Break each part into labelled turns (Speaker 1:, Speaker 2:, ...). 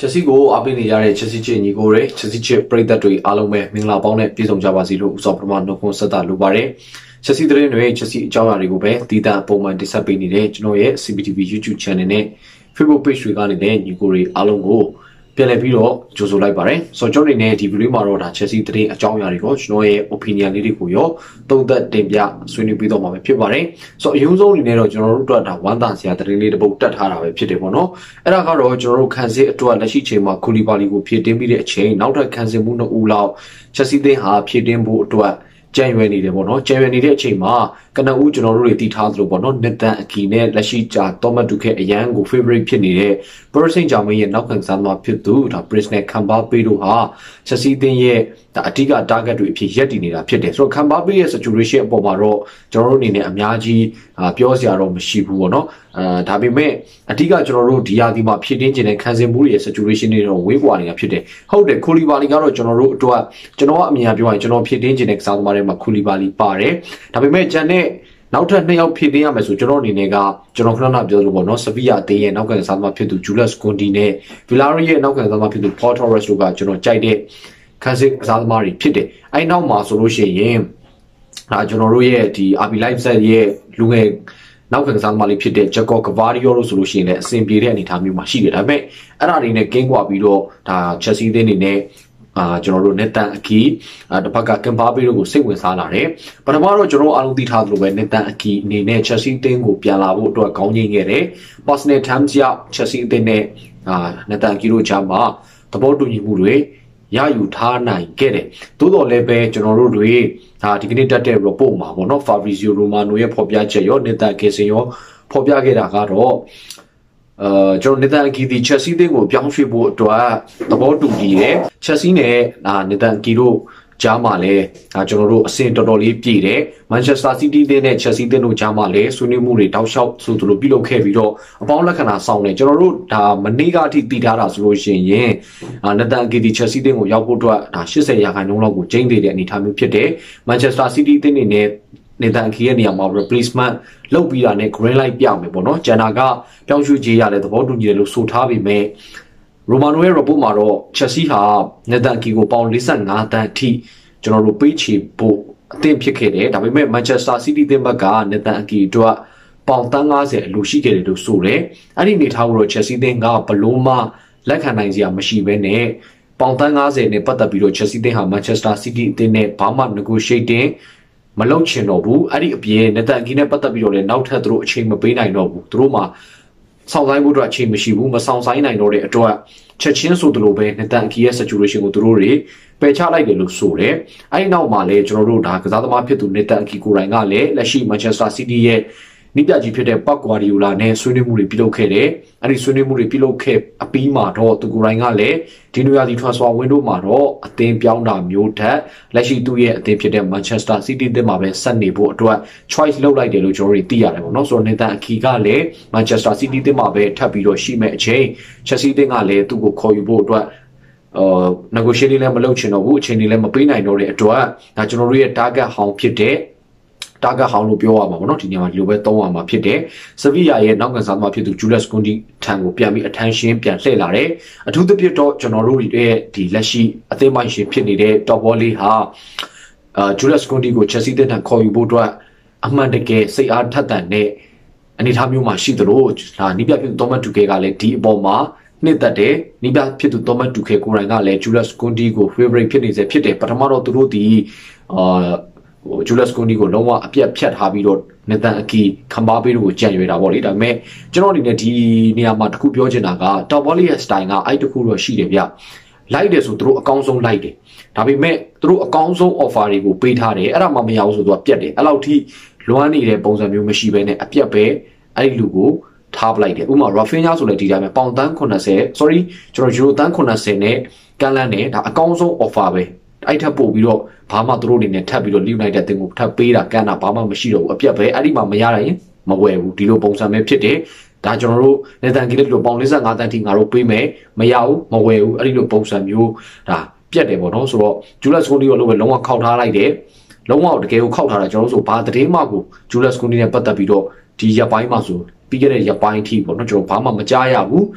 Speaker 1: Chelsea go up in the yard, Chelsea Chin, you go, Chelsea chip, break that way, Alome, Mingla Bonnet, Pizon Javazilu, Sopraman, no Consata Lubare, Chelsea Drain, Chelsea Jawarigobe, Tita, Poma, Disabini, no, CBTV YouTube channel, Fibo page regarding then, you go, Alongo. Pelebiro, Joso Libare, so joining native Rimaro, Chelsea 3, a Jawarigo, no opinion Lirico, though that Debia, Swinny Pido, Pibare, so you only know General Data, one dance at the related book that had a Pitibono, and a Haro, General Kanse to a Lashi Kulibali, who appeared immediate chain, now that Kansemuno Ulau, Chelsea they have Piedembo to a January de Bono, January de Chema, Kana Ujanori Titalo Bono, Neta Kine, Lashicha, Toma Duke, a young favorite penny, Person Jami and Nokan Sama Pitu, a prisoner Kamba Piduha, Chassi Denye, the Atiga Daga to Pietini, a Piet. So Kambabi is a Jurisha Bomaro, Joroni Amiaji, Piosiaro Mashibuono, Tabime, Atiga Joro, Diadima Pietin and Kazemuri as a Jurishin in Wigwani a Piet. How the Kulibaligaro General to a Genoa Miabu, General Pietin and Exalmare Makulibali Pare, Tabime Jane. Now turn me out PDM as Joroni Nega, Jonathan Abdul Sevilla Day and Nokan Sama Pitu, Julius Condine, Villaria, Nokan Sama Pitu, Port Horace Luga, Jono Jade, Kazik Salmari Pite. I know my solution, yem. Jonoruye, the Abi Life said, ye, Lunge, Nokan Salmari Pite, Jaco Cavario solution, same period anytime you machine it. I met, and I in a game wabido, Chelsea then in General Neta Key, the Paka Campabi will sing with Salare, but tomorrow General Aldi Tadlo when Neta Key, Nene Chelsea Tengo Pialavo to a County, Bosne Tamsia, Chelsea Dene, Neta Kiro Jamba, the Bodu Yimure, Yayu Tana, get it. Todo Lebe, General Rue, Dignita Roboma, one of Fabrizio Romano, Popiace, Neta Casio, Popiagera Garo. Jonathan Kidi Chelsea they will young people to a about to be Chelsea ne Nathan Kiro Jamale, General Saint Dolly Pire, Manchester City de Chelsea de no Jamale, Sunimuri, Tau Shop, so to below Keviro, upon Lacana Sound, General Maniga Titara solution, ye, Nathan Kidi Chelsea de Yago, she say Yakano, Jane did any time in Pite, Manchester City de Nathan Kiania replacement, low beer and green light Yamibono, Janaga, Piangshu Jia, the Bodu Yellow Sutabi May, Romano Robomaro, Chelsea, Nathan Kigo Pound Listen, Nathan T, General Pichi, Po, Tim Picade, that we met Manchester City Dembaga, Nathan Ki, Dua, Pountangas, Lushike to Sure, I didn't need how Chelsea Denga, Paloma, Lacanizia, Machine, Pountangas, and Patabiro, Chelsea Deha, Manchester City, Dene, Pama negotiating. Malochin Nobu, Adi Pie, Neta Gina Patabio, now Tadro Chamber Bina Nobu, Droma, South I would watch Mashibu, Sounds I know it, Doa, Chachin Sudrobe, Neta Kia saturation with Ruri, Pecha like the Luxure, I know Male, General Dark, Zadama Pitu, Neta Kikurangale, Lashi, Manchester City, Nida Jipede, Pakwariula, Ne, Sunimuri Pilo Kere, and Sunimuri Pilo Cape, a Pima, to Gurangale, Tinuya the transfer window Maro, a Tem Piana Muta, Lashi 2 year, Tempia Manchester City, the Mabe, Sunday boat to a choice low like the Lujori Tia, no so Neta Kigale, Manchester City, the Mabe, Tapido, Shime, Che, Chassis Dengale, to go call you boat to negotiating Lamalochen or Wuchin Lamapina, no to a National Taga, how Pite. Taga Hanu Pioa, not in your Lubeto, Pite, Sevilla, Nangan Sama Pitu, Julius Kundi, Tango, Piami, attention, Pian Selare, a to the Pieto, General, the Lashi, a thema ship, Pianide, Topoli, Ha, Julius Kundi, go Chelsea, and call you Bodra, Amandake, say Artatane, and it have you my sheet the road, Nibia Toma to Kegale, T. Boma, Need that day, Nibia Pitu Toma to Kekurangale, Julius Kundi, go favorite Pianese, Pite, Patamaro to the Julius Kundigo, Noma, appear Piat Habido, Nathan Ki, Kambabi, January, I may generally near Matakupio Jenaga, Tabali Stanga, I took Kuro Shidevia. Light is through a council light. Tabi met through a council of Arigo, Petare, Aramami also to appear, allow tea, Luani, the bones and new machine, appear pay, I lugo, tab like it. Uma Rafina, so let it have a pound than Conase, sorry, Giorgio than Conasene, Galane, a council of Abe. I tapo below Pama Drone and Tabilo United thing of Tapira, Gana, Pama Machino, appear by Arima Mayara, Mawe, Dilo Bonsame Pite, Dajonro, Nathan Gillo Bonisa, Natanting Aropime, Mayao, Mawe, Arilo Bonsam, you, Piede Bonoso, Julius Kundi all over Longa Kauta like it, Longa the Gale Kauta, Jones, Padre Mago, Julius Kundi and Patabido, Tia Paimasu, Pigere Yapai Tea, Bonojo, Pama Majaya,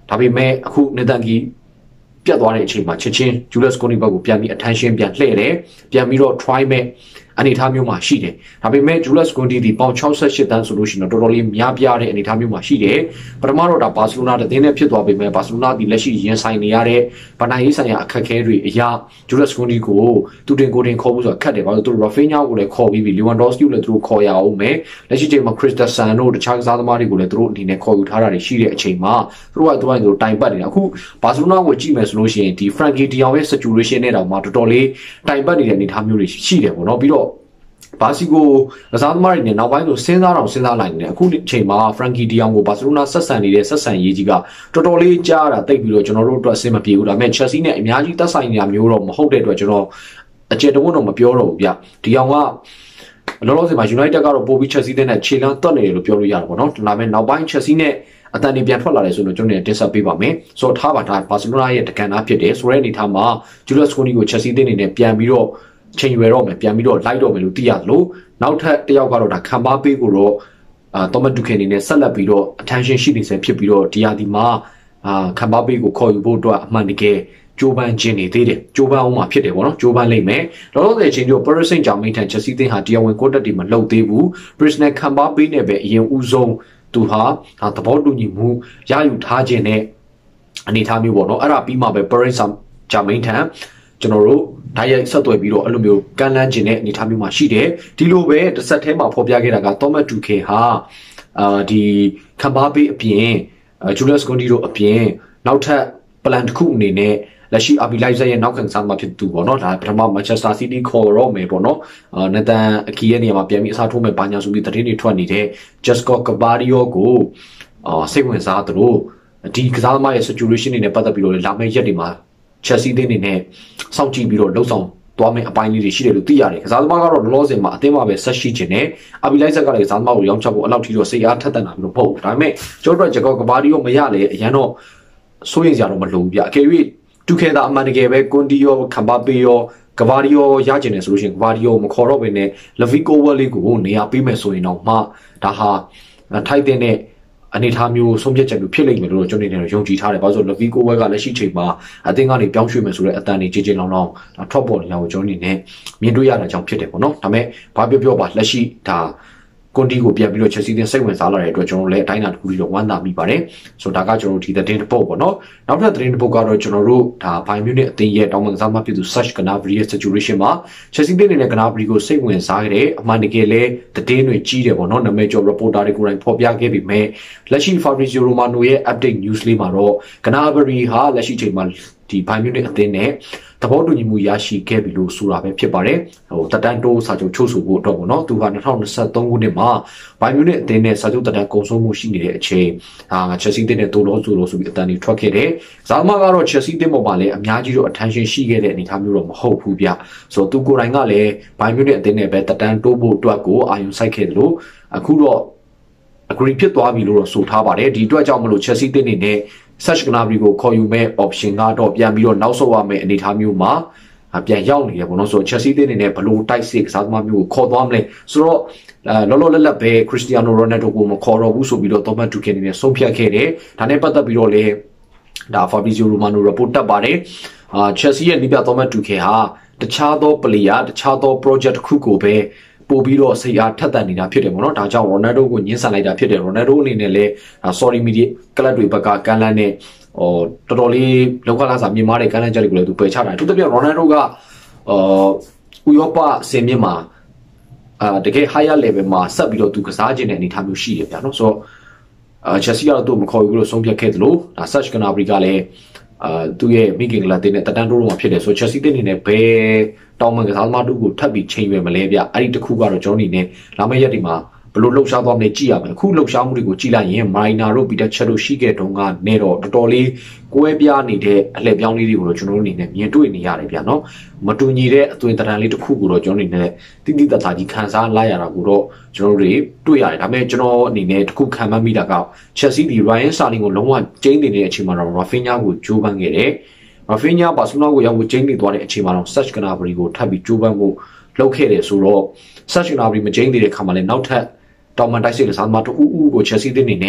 Speaker 1: ဒါပေမဲ့အခုနေတန်ကီပြတ်သွားတဲ့အချိန်မှာချက်ချင်း Julius Koundé ဘက်ကိုပြန်ပြီး attention ပြန်လှည့်တယ်ပြန်ပြီးတော့ try မဲ့အနေအထားမျိုးမှာရှိတယ်ဒါပေမဲ့ Julius Koundé ဒီပေါင်68တန်းဆိုလို့ရှိရင်တော့တော်တော်လေးများပြားတဲ့အနေအထားမျိုးမှာရှိတယ်ပထမတော့ဒါဘာစီလိုနာတည်နဲ့ဖြစ်သွားပေမဲ့ဘာစီလိုနာဒီလက်ရှိရင်ဆိုင်နေရတဲ့ဗန်နိုင်ရေးဆိုင်ရာအခက်အခဲတွေအရာ Julius Koundé ကိုသူတင်ကိုတင်ခေါ်ဖို့ဆိုတာခက်တယ်ဘာလို့သူ Rafinha ကိုလည်းခေါ်ပြီးပြီ Lewandowski ကိုလည်းသူတို့ခေါ်ရအောင်မယ်လက်ရှိချိန်မှာ Christensen တို့တခြားကစားသမားတွေကိုလည်းသူတို့အနေနဲ့ခေါ်ယူထားတာတွေရှိတဲ့အချိန်မှာသူတို့ကသူတို့တိုင်ပတ်နေတာအခုဘာစီလိုနာကိုကြည့်မယ်ဆိုလို့ရှိရင်ဒီ Frankie De Jong ရဲ့ situation နဲ့တောင်မှတော်တော်လေးတိုင်ပတ်နေတဲ့အနေအထားမျိုးတွေရှိတယ်ပေါ့နော်ပြီးတော့ဘာစီကိုကစားသမားတွေနဲ့နောက်ပိုင်းဆိုစဉ်းစားလိုက်နေတယ်အခုချိန်မှာ Frankie De Jong ကိုဘာစီလိုနာဆက်ဆံနေတဲ့ဆက်ဆံရေးကြီးကတော်တော်လေးကြားတာတိတ်ပြီးတော့ကျွန်တော်တို့အတွက်အဆင်မပြေဘူးဒါပေမဲ့ Chelsea နဲ့အများကြီးသက်ဆိုင်နေတာမျိုးတော့မဟုတ်တဲ့အတွက်ကျွန်တော်အကျယ်တဝန်းတော့မပြောတော့ဘူးဗျဒီအောင်ကလောလောဆယ်မှာ United ကတော့ပိုပြီး Chelsea နဲ့ခြေလမ်းတွက်နေတယ်လို့ပြောလို့ရတယ်ပေါ့နော်ဒါပေမဲ့နောက်ပိုင်း Chelsea နဲ့အတန်တွေပြန်ထွက်လာတယ်ဆိုတော့ကျွန်တော်တင်ဆက်ပေးပါမယ်ဆိုတော့ထားပါဒါဘာစီလိုနာရဲ့တကန်သားဖြစ်တယ်ဆိုတဲ့အနေထားမှာ Julius Koundé ကို Chelsea တင်းနေနဲ့ပြန်ပြီးတော့ချိန်ရွယ်တော့မယ်ပြန်ပြီးတော့လိုက်တော့မယ်လို့သိရတယ်လို့နောက်ထပ်တစ်ယောက်ကတော့ဒါခံပါပေးကိုတော့Thomas Tuchel အနေနဲ့ဆက်လက်ပြီးတော့ attention ရှိနေစေဖြစ်ပြီးတော့ဒီယာဒီမှာခံပါပေးကိုခေါ်ယူဖို့အတွက်အမှန်တကယ်ကြိုးပမ်းခြင်းနေသေးတယ်ကြိုးပမ်းအောင်မှာဖြစ်တယ်ပေါ့နော်ကြိုးပမ်းလိမ့်မယ်လောလောဆယ်ချင်းတို့ Paris Saint-Germain ထံ Chelsea တင်းဟာတရားဝင်ကွန်တက်တွေမလုပ်သေးဘူး Prisner ခံပါပေးနဲ့ပဲအရင်ဦးဆုံးသူဟာသဘောတူညီမှုရယူထားခြင်းနဲ့အနေထားမျိုးပေါ့နော်အဲ့ဒါပြီးမှပဲ Paris Saint-Germain ထံကျွန်တော်တို့ဓာတ်ရိုက်ဆက်သွယ်ပြီးတော့အဲ့လိုမျိုးကန့်လန့်ခြင်းနဲ့အနေထားမျိုးမှာရှိတယ်ဒီလိုပဲတစ်ဆက်တည်းမှာဖော်ပြခဲ့တာက Thomas Tuchel ဟာဒီခံပါပေးအပြင်Julius Koundé တို့အပြင်နောက်ထပ် plan တစ်ခုအနေနဲ့လက်ရှိ RB Leipzig ရဲ့နောက်ခံစားမှာဖြစ်သူပေါ့နော်ဒါပထမ Manchester City ခေါ်တော့မယ်ပေါ့နော်Nathan Ake ရဲ့နေရာမှာပြန်ပြီးအစားထိုးမယ်ဘာညာဆိုပြီးသတင်းတွေထွက်နေတဲ့ Josko Gvardiol ကိုစိတ်ဝင်စားသလိုဒီကစားသမားရဲ့ situation တွေနဲ့ပတ်သက်ပြီးတော့လာမယ့်ရက်တွေမှာChelsea တင်းနေနဲ့စောင့်ကြည့်ပြီးတော့လှုပ်ဆောင်သွားမယ့်အပိုင်းလေးတွေရှိတယ်လို့သိရတယ်။ကစားသမားကတော့လောလောဆယ်မှာအသင်းမှာပဲဆက်ရှိခြင်းနဲ့အဘီလိုက်ဆက်ကလည်းကစားသမားကိုရောင်းချဖို့အလောက်ထိတော့စိတ်အားထက်သန်တာမျိုးမဟုတ်ဘူး။ဒါပေမဲ့ကျော်တော့ဂျကောကဘာဒီရောမရလေအရန်တော့စိုးရိမ်စရာတော့မလိုဘူးဗျ။အကယ်၍တူခဲတာအမှန်တကယ်ပဲကွန်ဒီယောခံပါပေးရောကဘာဒီယောရကျင်တယ်ဆိုလို့ရှိရင်ကဘာဒီယောမခေါ်တော့ဘဲနဲ့လဗီကိုဝယ်လေးကိုနေရာပေးမယ်ဆိုရင်တော့မှဒါဟာထိုက်တဲ့အနေထားမျိုးဆုံးဖြတ်ချက်မျိုးဖြစ်လိမ့်မယ်လို့ကျွန်တော်တို့ယုံကြည်ထားတယ်။ဘာလို့ဆိုတော့ Levi Kovac ကလက်ရှိချိန်မှာအသင်းကနေပြောင်းရွှေ့မယ်ဆိုတဲ့အတန်တွေကြီးကြီးလောင်လောင်ထွက်ပေါ်နေတာကိုကျွန်တော်အနေနဲ့မြင်တွေ့ရတာကြောင့်ဖြစ်တယ်ပေါ့နော်။ဒါပေမဲ့ဘာပြောပါလက်ရှိဒါကွန်တီကိုပြန်ပြီးတော့ Chelsea တင်စိတ်ဝင်စားလာတဲ့အတွက်ကျွန်တော်လည်းအတိုင်းအတာတစ်ခုပြီးတော့ဝမ်းသာမိပါတယ်ဆိုတော့ဒါကကျွန်တော်တို့ဒီသတင်းတစ်ပုဒ်ပေါ့နော်နောက်ထပ်သတင်းတစ်ပုဒ်ကတော့ကျွန်တော်တို့ဒါ Bayern Munich အသင်းရဲ့တောင်းပန်ကစားသမားဖြစ်သူ Serge Gnabry ရဲ့ situation မှာ Chelsea တင်နေတဲ့ Gnabry ကိုစိတ်ဝင်စားခဲ့တဲ့အမှန်တကယ်လဲသတင်းတွေကြီးတယ်ပေါ့နော်နာမည်ကျော် reporter တွေကိုယ်တိုင်ဖော်ပြခဲ့ပြီးမဲ့လက်ရှိ Fabrizio Romano ရဲ့ update news လေးမှာတော့ Gnabry ဟာလက်ရှိချိန်မှာဒီ Bayern Munich အသင်းနဲ့သဘောတူညီမှုရရှိခဲ့ပြီလို့ဆိုတာပဲဖြစ်ပါတယ်ဟိုတက်တန်းတိုးစာချုပ်ချုပ်ဆိုဖို့တော့ပေါ့နော်သူက2023ခုနှစ်မှာဘိုင်မြူနစ်အသင်းနဲ့စာချုပ်တက်တန်းကုန်ဆုံးမှုရှိနေတဲ့အချိန်Chelsea တင်းနဲ့တိုးလို့ဆိုလို့ဆိုပြီးအတန်တွေထွက်ခဲ့တယ်ဇာမကတော့ Chelsea တင်းပေါ်မှာလည်းအများကြီးတော့ attention ရှိခဲ့တဲ့အနေအထားမျိုးတော့မဟုတ်ဘူးဗျဆိုတော့သူကိုယ်တိုင်ကလည်းဘိုင်မြူနစ်အသင်းနဲ့ပဲတက်တန်းတိုးဖို့အတွက်ကိုအာရုံစိုက်ခဲ့တယ်လို့အခုတော့ agree ဖြစ်သွားပြီလို့တော့ဆိုထားပါတယ်ဒီအတွက်ကြောင့်မလို့ Chelsea တင်းနေနဲ့Serge Gnabry ကိုခေါ်ယူမဲ့ option ကတော့ပြန်ပြီးတော့နောက်ဆုတ်ရမယ့်အနေအထားမျိုးမှာပြန်ရောက်နေတယ်ပေါ့နော်ဆိုတော့ Chelsea တင်းနေနဲ့ဘလို့တိုက်စစ်ကစားသမားမျိုးကိုခေါ်သွားမလဲဆိုတော့လောလောလတ်လတ်ပဲ Cristiano Ronaldo ကိုမခေါ်တော့ဘူးဆိုပြီးတော့ Thomas Tuchel နေနဲ့ဆုံးဖြတ်ခဲ့တယ်ဒါနဲ့ပတ်သက်ပြီးတော့လေဒါ Fabrizio Romano report တက်ပါတယ်Chelsea ရဲ့နီးပြ Thomas Tuchel ဟာတခြားသော player တခြားသော project တစ်ခုကိုပဲပို့ပြီးတော့စိတ်အားထက်သန်နေတာဖြစ်တယ်ပေါ့နော်ဒါကြောင့် Ronaldo ကိုညှင်းဆန်လိုက်တာဖြစ်တယ် Ronaldo အနေနဲ့လည်း sorry media ကလပ်တွေဘက်ကကန်လန်းနဲ့တော်တော်လေးလောကလာစာမြင်မာတဲ့ကန်လန်းချက်တွေကိုလည်းသူပယ်ချတာသူတပြည့် Ronaldo ကဥရောပအဆင့်မြင့်မှာတကယ် higher level မှာဆက်ပြီးတော့သူကစားခြင်းတဲ့အနေအထားမျိုးရှိတယ်ဗျာနော်ဆိုတော့Chelsea ကတော့သူ့မခေါ်ဘူးလို့ဆုံးဖြတ်ခဲ့တယ်လို့ဒါ Serge Gnabry ကလည်းသူ့ရဲ့မိခင်ကလာတဲ့တက်တန်းတိုးတော့မှာဖြစ်တယ်ဆို Chelsea တင်းနေနဲ့ဘယ်တောင်းမှန်ကစားသမားတို့ကိုထပ်ပြီးချိန်ရွယ်မလဲဗျအဲ့ဒီတစ်ခုကတော့ကျွန်တော်အနေနဲ့လာမယ့်ရက်တွေမှာဘလို့လှုပ်ရှားသွားမလဲကြည့်ရမယ်အခုလှုပ်ရှားမှုတွေကိုကြည့်လိုက်ရင် Marina တို့ Peter Cech တို့ရှိခဲ့တုန်းကနေတော့တော်တော်လေးကွဲပြားနေတဲ့အလှည့်ပြောင်းလေးတွေကိုတော့ကျွန်တော်တို့အနေနဲ့မြင်တွေ့နေရတယ်ဗျာနော်မတူညီတဲ့အသွင်သဏ္ဍာန်လေးတစ်ခုကိုတော့ကျွန်တော်အနေနဲ့တိတိတတ်တာကြီးခန်းစားလိုက်ရတာကိုတော့ကျွန်တော်တို့တွေ့ရတယ်ဒါပေမဲ့ကျွန်တော်အနေနဲ့တစ်ခုခံမှတ်မိတာက Chelsea ဒီ Ryan Sterling ကိုလုံးဝကျင်းနေတဲ့အချိန်မှာတော့ Rafinha ကိုကြိုးပမ်းခဲ့တယ်Rafinha ဘာစနိုကိုရောက်ကျင်းနေသွားတဲ့အချိန်မှာတော့ Serge Gnabry ကိုထပ်ပြီးကြိုးပမ်းဖို့လုပ်ခဲ့တယ်ဆိုတော့ Serge Gnabry မကျင်းသေးတဲ့ခါမှာလည်းနောက်ထပ်တောင်မန်တိုက်စစ်ကစားသမားတို့ဦးကို Chelsea တင်းနေနဲ့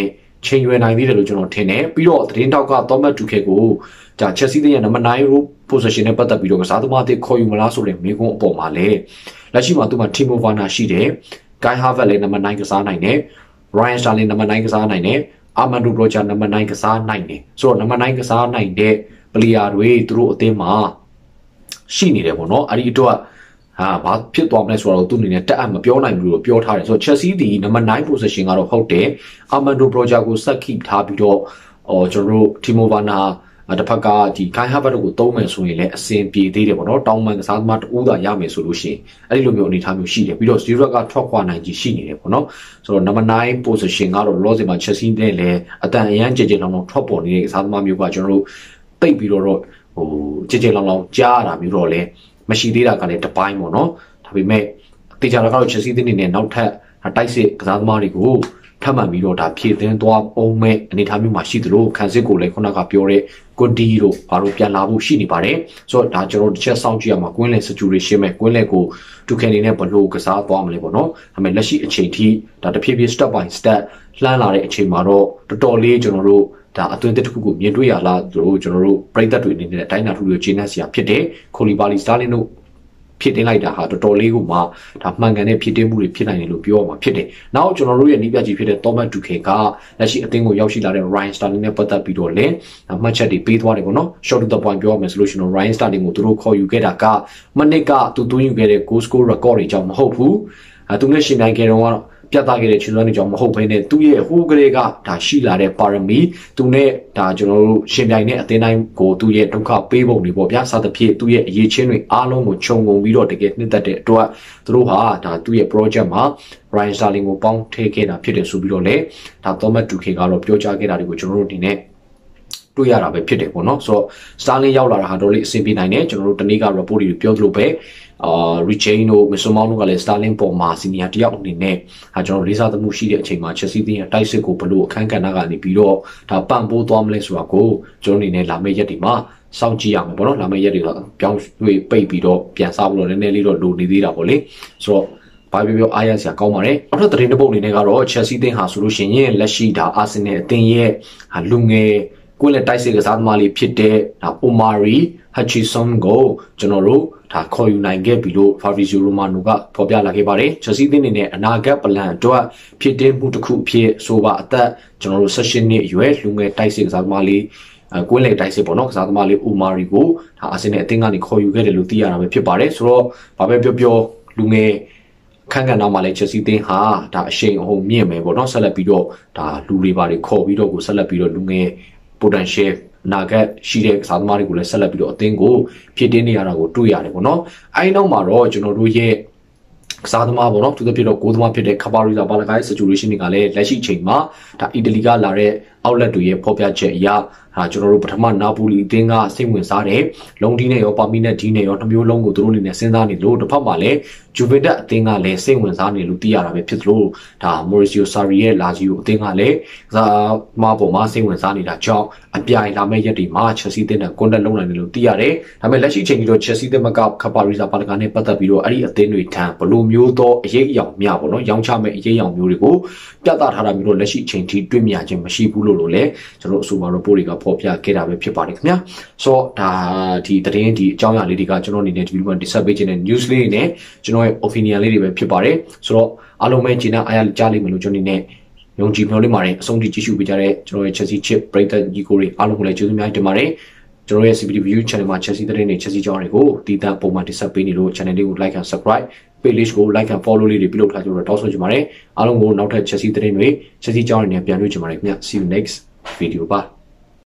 Speaker 1: ချိန်ရွယ်နိုင်သေးတယ်လို့ကျွန်တော်ထင်တယ်ပြီးတော့သတင်းတောက်ကသောမတ်တူခေကိုဒါချက်စီးတဲ့နံပါတ်9 row position နဲ့ပတ်သက်ပြီးတော့ကစားသမားတွေခေါ်ယူမလားဆိုတဲ့မေးခွန်းအပေါ်မှာလည်းလက်ရှိမှာသူ့မှာ Timo Werner ရှိတယ် Kai Havertz လည်းနံပါတ်9ကစားနိုင်တယ် Ryan Sterling နံပါတ်9ကစားနိုင်တယ် Armando Broja နံပါတ်9ကစားနိုင်တယ်ဆိုတော့နံပါတ်9ကစားနိုင်တဲ့ player တွေသူတို့အသင်းမှာရှိနေတယ်ပေါ့နော်အဲ့ဒီအတွက်ဘာဖြစ်သွားမလဲဆိုတော့သူ့အနေနဲ့တက်အပ်မပြောနိုင်ဘူးလို့ပြောထားတယ်ဆိုတော့ Chelsea ဒီနံပါတ်9 position ကတော့ဟုတ်တယ် Armando Broja ကိုဆက် keep ထားပြီးတော့ကျွန်တော်တို့ Timo Werner တစ်ဖက်ကဒီ Kai Havertz ကိုသုံးမယ်ဆိုရင်လည်းအဆင်ပြေသေးတယ်ပေါ့နော်တောင်းပန်ကစားသမားတူသာရမယ်ဆိုလို့ရှိရင်အဲ့ဒီလိုမျိုးအနေအထားမျိုးရှိတယ်ပြီးတော့ Zirkzee ကထွက်ခွာနိုင်ကြီးရှိနေတယ်ပေါ့နော်ဆိုတော့ number 9 position ကတော့လောဆယ်မှာ Chelsea နဲ့လည်းအတန်အရန်ကြည်ကြည်လောင်လောင်ထွက်ပေါ်နေတဲ့ကစားသမားမျိုးကကျွန်တော်တို့တိတ်ပြီးတော့ကြည်ကြည်လောင်လောင်ကြားရတာမျိုးတော့လည်းမရှိသေးတာကလည်းတစ်ပိုင်းပေါ့နော်ဒါပေမဲ့တေချာကတော့ Chelsea တင်းနေနဲ့နောက်ထပ်တိုက်စစ်ကစားသမားတွေကိုထပ်မှန်ပြီးတော့ဒါဖြည့်သင်းသွားအောင်မဲ့အနေအထားမျိုးမှာရှိသလိုခံစစ်ကိုလည်းခုနကပြောတဲ့ ကွန်ဒီတို့ဘာလို့ပြန်လာဖို့ရှိနေပါတယ်ဆိုတော့ဒါကျွန်တော်တစ်ချက်စောင့်ကြည့်ရမှာကွင်းလယ် situation မဲ့ကွင်းလယ်ကိုတူခဲနေနဲ့ဘလို့ကစားသွားမလဲပေါ့နော်ဒါပေမဲ့လက်ရှိအချိန်ထိဒါတဖြည်းဖြည်း step by step လှမ်းလာတဲ့အချိန်မှာတော့တော်တော်လေးကျွန်တော်တို့ဒါအသွင်တစ်ခုကိုမြင်တွေ့ရလားတို့ကျွန်တော်တို့ပရိသတ်တွေအနေနဲ့အတိုင်းအတာထူကိုဂျင်းနက်စီယာဖြစ်တယ်ခိုလီဘာလီစတာလင်တို့ဖြစ်တင်လိုက်တာဟာတော်တော်လေးကိုမှဒါမှန်ကန်တဲ့ဖြစ်တင်မှုတွေဖြစ်နိုင်တယ်လို့ပြောရမှာဖြစ်တယ်။နောက်ကျွန်တော်တို့ရဲ့နီးပြကြီးဖြစ်တဲ့ Thomas Tuchel ကလက်ရှိအသင်းကိုရောက်ရှိလာတဲ့ Ryan Sterling နဲ့ပတ်သက်ပြီးတော့လည်းမှတ်ချက်တွေပေးသွားတယ်ပေါ့နော်။ Short to the point ပြောရမယ်ဆိုလို့ရှိရင် Ryan Sterling ကိုသူတို့ခေါ်ယူခဲ့တာကမနစ်ကသူသွင်းယူခဲ့တဲ့ goal score record တွေကြောင့်မဟုတ်ဘူး။သူနဲ့ရှင်နိုင်ခဲ့တော့ပြသခဲ့တဲ့ခြေစွမ်းတွေကြောင့်မဟုတ်ဘဲနဲ့သူ့ရဲ့ဟိုးကလေးကဒါရှိလာတဲ့ပါရမီသူနဲ့ဒါကျွန်တော်တို့ရှင်ပြိုင်တဲ့အသင်းတိုင်းကိုသူ့ရဲ့ဒုက္ခပေးပုံတွေပေါ့ဗျာစသဖြင့်သူ့ရဲ့အရေးချင်းတွေအားလုံးကိုခြုံငုံပြီးတော့တကယ်နှစ်သက်တဲ့အတွက်သူတို့ဟာဒါသူ့ရဲ့ project မှာ Ryan Sterling ကိုပေါင်းထည့်ခဲ့တာဖြစ်တယ်ဆိုပြီးတော့လေဒါ Thomas Tuchel ကတော့ပြောကြားခဲ့တာတွေကိုကျွန်တော်တို့ဒီနေ့တွေ့ရတာပဲဖြစ်တယ်ပေါ့နော်ဆိုတော့ Sterling ရောက်လာတာဟာတော့လေအဆင်ပြေနိုင်တယ်ကျွန်တော်တို့တနေ့က report တွေပြောသလိုပဲRechain တို့ Mason တို့ကလည်း Sterling ပေါ်မှာ senior တယောက်အနေနဲ့ကျွန်တော်လေးစားသမှုရှိတဲ့အချိန်မှာ Chelsea တင်းရဲ့တိုက်စစ်ကိုဘလို့အခန်းကဏ္ဍကနေပြီးတော့ဒါပံ့ပိုးသွားမလဲဆိုတာကိုကျွန်တော်အနေနဲ့လာမယ့်ရက်တွေမှာစောင့်ကြည့်ရမယ်ပေါ့နော်လာမယ့်ရက်တွေတော့ပြောင်းရွှေ့ပိတ်ပြီးတော့ပြန်စားဖို့တော့နည်းနည်းလေးတော့လိုနေသေးတာပေါ့လေဆိုတော့ဘာပြောအားရစရာကောင်းပါတယ်နောက်ထပ်သတင်းတစ်ပုဒ်အနေနဲ့ကတော့ Chelsea တင်းဟာဆိုလို့ရှိရင်လက်ရှိဒါ Arsenal အသင်းရဲ့လူငယ်ကိုလည်းတိုက်စစ်ကစားသမားလေးဖြစ်တဲ့ Omari Hutchinson ကိုကျွန်တော်တို့ဒါခေါ်ယူနိုင်ခဲ့ပြီလို့ Fabrizio Romano ကဖော်ပြလာခဲ့ပါတယ်။ Chelsea တင်းနေနဲ့အနာဂတ်ပလန်အတွက်ဖြစ်တဲ့မှုတစ်ခုအဖြစ်ဆိုပါအသက်ကျွန်တော်တို့ session နှစ်အရွယ်လူငယ်တိုက်စစ်ကစားသမားလေးကွင်းလေတိုက်စစ်ပေါ့နော်ကစားသမားလေး Omari ကိုဒါအာဆင်နယ်အသင်းကနေခေါ်ယူခဲ့တယ်လို့သိရတာပဲဖြစ်ပါတယ်။ဆိုတော့ဘာပဲပြောလူငယ်ခန့်ကဏ္ဍမှာလည်း Chelsea တင်းဟာဒါအရှိန်အဟုန်မြင့်မယ်ပေါ့နော်ဆက်လက်ပြီးတော့ဒါလူတွေပါတွေခေါ်ပြီးတော့ကိုဆက်လက်ပြီးတော့လူငယ် potential နာဂတ်ရှိတဲ့ကစားသမားတွေကိုလည်းဆက်လက်ပြီးတော့အသင်းကိုဖြစ်တင်းနေရတာကိုတွေ့ရတယ်ပေါ့နော်အဲဒီနောက်မှာတော့ကျွန်တော်တို့ရဲ့ကစားသမားပေါ့နော်သူတို့ဖြစ်တော့ဂိုးသမားဖြစ်တဲ့ခပါရီဇာဘာလကိုင်း situation တွေကလည်းလက်ရှိချိန်မှာဒါအီတလီကလာတဲ့ outlet တွေရဲ့ဖော်ပြချက်အရကျွန်တော်တို့ပထမနာပိုလီအသင်းကစိတ်ဝင်စားတယ်လုံးဒီနဲ့ရောပါမီနဲ့ဒီနဲ့ရောနှမျိုးလုံးကိုသူတို့အနေနဲ့စဉ်းစားနေလို့တစ်ဖက်မှာလည်းဂျူဗင်တက်အသင်းကလည်းစိတ်ဝင်စားနေလို့သိရတာပဲဖြစ်သလိုဒါမော်ရီစီယိုဆာရီရဲ့လာဂျီယိုအသင်းကလည်းကစားမပေါ်မှာစိတ်ဝင်စားနေတာကြောင့်အပြိုင်လာမယ့်ရက်တွေမှာ Chelsea အသင်းနဲ့ contact လုပ်နိုင်တယ်လို့သိရတယ်ဒါပေမဲ့လက်ရှိချိန်ကြီးတော့ Chelsea အသင်းကခပါရီဇာဘာလကာနဲ့ပတ်သက်ပြီးတော့အဲ့ဒီအသင်းတွေထံဘလိုမျိုးသောအရေးအယောင်များပေါ့နော်ရောင်းချမဲ့အရေးအယောင်မျိုးတွေကိုပြသထားတာမျိုးတော့လက်ရှိချိန်ထိတွေ့မြင်ခြင်းမရှိဘူးလို့လည်းကျွန်တော်အဆိုပါ report တွေကဖော်ပြခဲ့တာပဲဖြစ်ပါတယ်ခင်ဗျာဆိုတော့ဒါဒီသတင်းဒီအကြောင်းအရာလေးတွေကကျွန်တော်အနေနဲ့ဒီဗီဒီယိုမှာ discuss ပေးခြင်းနဲ့ news လေးနဲ့ကျွန်တော်ရဲ့ opinion လေးတွေပဲဖြစ်ပါတယ်ဆိုတော့အားလုံးပဲဂျင်းနာအားရကြားလိမ့်မယ်လို့ကျွန်တော်အနေနဲ့ယုံကြည်မျှော်လင့်ပါတယ်အဆုံးထိကြည့်ရှုပေးကြတဲ့ကျွန်တော်ရဲ့ Chelsea Chip ပရိသတ်ညီကိုတွေအားလုံးကိုလည်းကျေးဇူးများတင်ပါတယ်ကျွန်တော်ရဲ့ CPD View Channel မှာ Chelsea သတင်းတွေ Chelsea ကြောင်းတွေကိုတည်တံ့ပုံမှန်တင်ဆက်ပေးနေလို့ channel လေးကို like and subscribe page ကို like and follow လေးတွေပြုလုပ်ထားကြတော့တောင်းဆိုချင်ပါတယ်အားလုံးကိုနောက်ထပ် Chelsea သတင်းတွေ Chelsea ကြောင်းတွေနဲ့ပြန်တွေ့ချင်ပါတယ်ခင်ဗျ see you next video bye